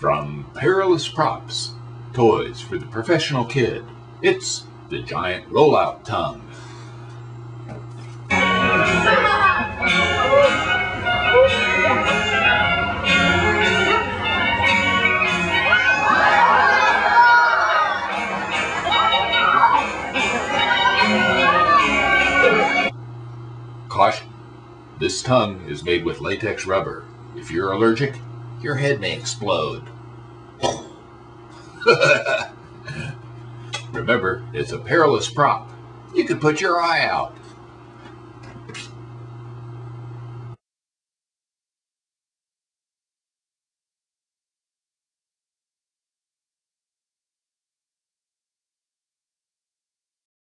From Perilous Props, toys for the professional kid, it's the giant rollout tongue. Caution! This tongue is made with latex rubber. If you're allergic, your head may explode. Remember, it's a perilous prop. You could put your eye out.